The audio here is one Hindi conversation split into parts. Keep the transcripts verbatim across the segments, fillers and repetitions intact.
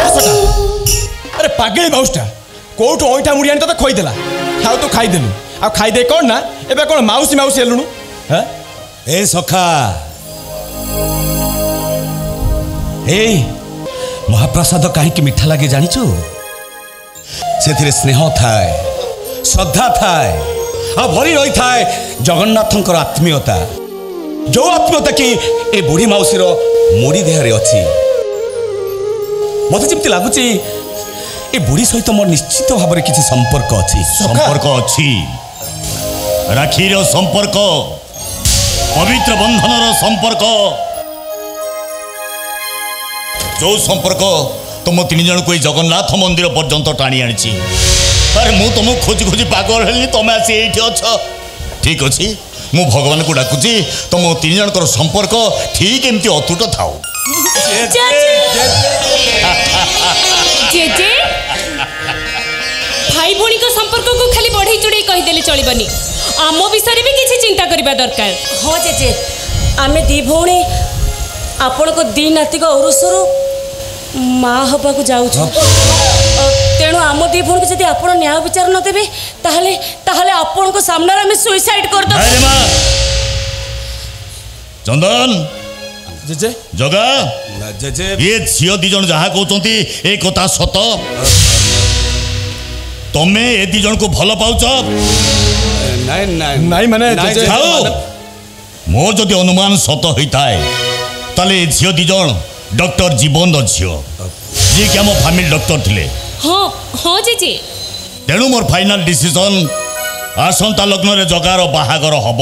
घासटा अरे पागली माउसटा कोठ ओइठा मुड़ी आनी तो खोईदेला खाऊ तो खाईदेलु आ खाईदे कौन ना एबे कौन माउसी माउसी हेलुनु हाँ ए सखा ए महाप्रसाद कहीं मिठा लगे जानिचु से स्नेह थाए श्रद्धा थाए आ भरी रही थाए जगन्नाथंकर आत्मीयता जो आत्मीयता कि ए बुढ़ी माउसी रो मोड़ी देहरे अच्छी मत जमी लगुच ए बुढ़ी सहित मोर निश्चित भाव में किसी संपर्क अच्छी संपर्क अच्छी राखी रो संपर्क पवित्र बंधन रो संपर्क जो संपर्क तुम तीन जन को जगन्नाथ मंदिर पर्यंत टाणी आनी अरे मु तुम खोजी खोजी पागल हेली तुम आसी ये अच्छ ठीक अच्छे मु भगवान को डाकुची तुम तीन जन संपर्क ठीक एमती अतुट थाओ जेजे भाई भौणी को संपर्क को खाली बढ़ई चढ़ई कहीदेले चलबनी आम विषय भी किसी चिंता करबा दरकार। हाँ जेजे आमे दी भौणी आपण को दी नाती को औरसरु माँ हवा को जाऊँ तेणु आम दी भौणी को जब आप न्याय विचार न देवे ताहले ताहले आपण को सामने आम सुइसाइड कर दो चंदन जेजे जगा जेजे ये झील दी जन जहाँ कहते ए कथा सत तमें ए दी जन को भल पाउच नाई नाई नाई माने जेजे मोर जदि अनुमान सत होता है ताले झील दी जन डॉक्टर जीवन झील जी कि आम फैमिली डॉक्टर थिले हाँ हाँ जेजे तेणु मोर फाइनाल डिसीजन आसंता लग्न रे जगार बाहागर हब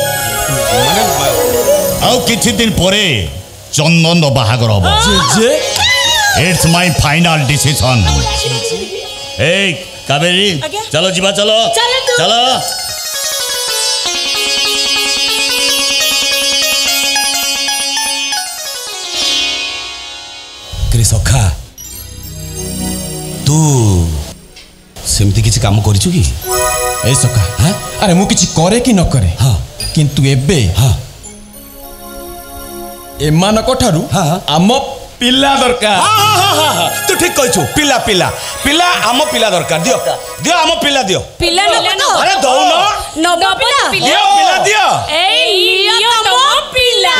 आउ किछि दिन परे चंदन बाहागर हब जेजे इट्स माय फाइनल डिसीजन ए कावेरी चलो जीवा चलो चलो सखा तू सेमती किसी काम करिछु कि ए सखा हाँ अरे मु किछि करे कि न करे हाँ किंतु एबे हाँ एमानक ठारू हाँ आम पिला दरकार हाँ हाँ हाँ हाँ तू ठीक कहछु पिला पिला पिला आम पिला दरकार दियो दियो आम पिला दियो पिला न अरे दौ न न पिला दियो पिला दियो ए लियो तम पिला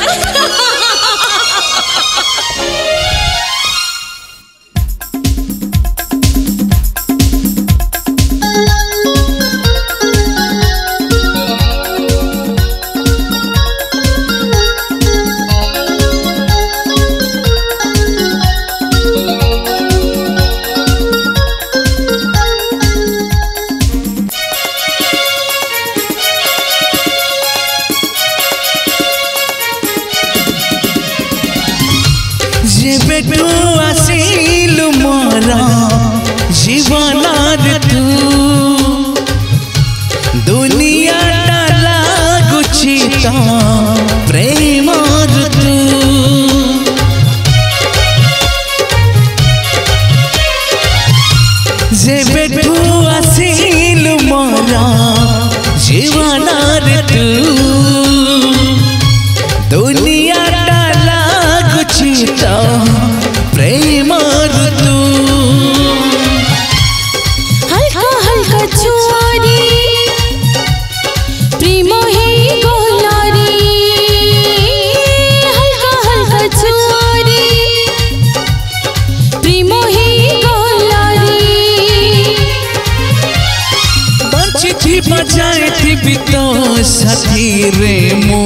साथी रे मो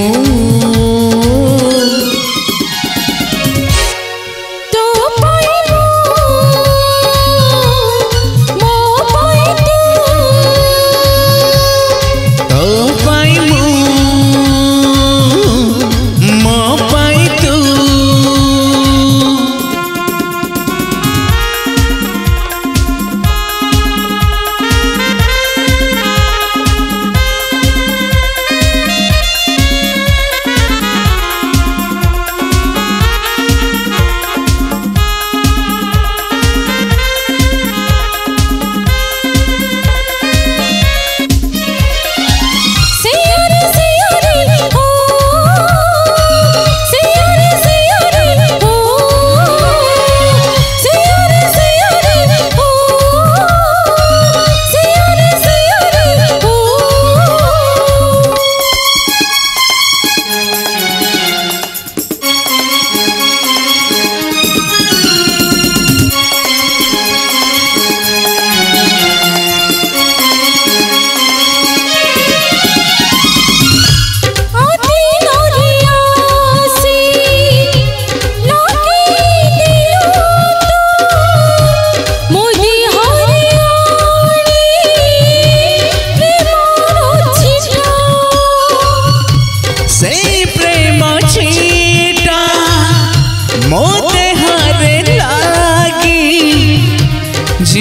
तो पाइबो मो पाइ तू तो पाइबो मो पाइ तू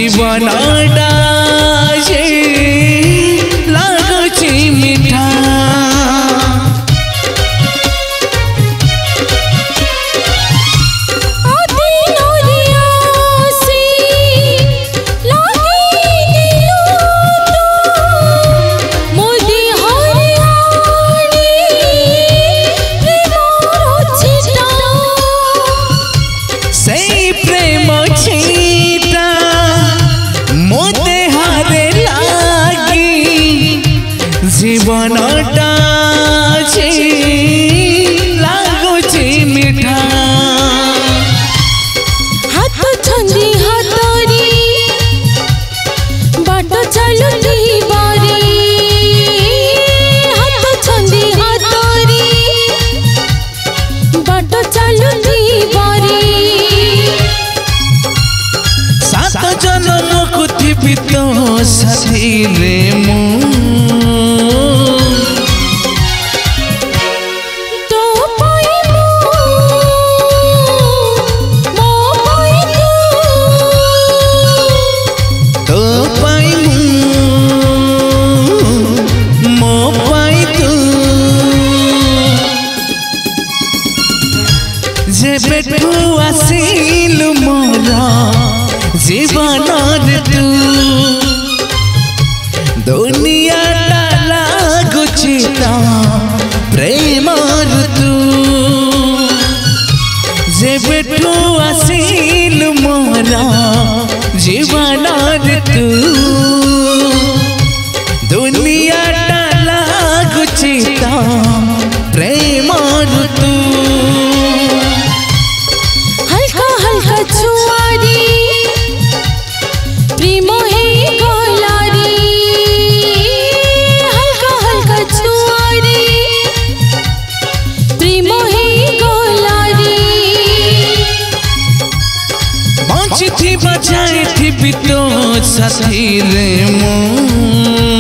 जीवन डाजे लागुची मिठा जीवन डाचे लागुची मिठा हाथ छंदी हातरी बाट चलुती बारी हाथ छंदी हातरी बाट चलुती बारी सात जन्म को थी तो साथी रे मु आसिलु मोरा जीवन तू दुनिया लागुची प्रेम तू जेबेठू आसिलु मोरा जीवन तू दुनिया लागुची प्रेम तू बचाई थी भी तो साथी रे मो